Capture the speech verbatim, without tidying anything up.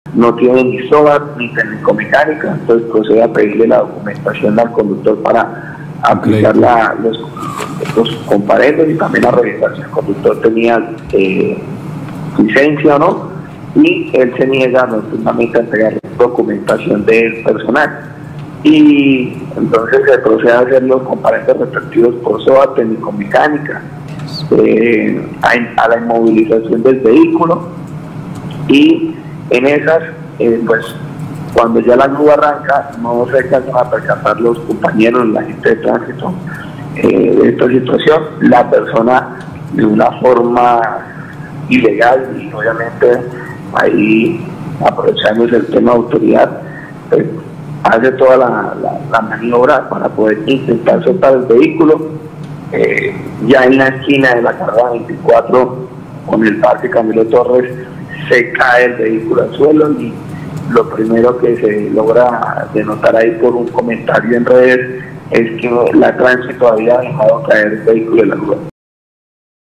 no tiene ni SOAT ni técnico mecánica, entonces procede a pedirle la documentación al conductor para aplicar la, los, los comparendos y también a revisar si el conductor tenía eh, licencia o no, y él se niega rotundamente a entregar documentación del personal. Y entonces se procede a hacer los comparendos respectivos por SOAT, técnico mecánica, eh, a, a la inmovilización del vehículo, y en esas, eh, pues cuando ya la grúa arranca, no se alcanzan a percatar los compañeros, la gente de tránsito, eh, de esta situación. La persona, de una forma ilegal y obviamente ahí aprovechándose el tema de autoridad, pues, hace toda la, la, la maniobra para poder intentar soltar el vehículo. Eh, ya en la esquina de la carrera veinticuatro con el parque Camilo Torres se cae el vehículo al suelo, y lo primero que se logra denotar ahí por un comentario en redes es que la tránsito había dejado caer el vehículo de la grúa.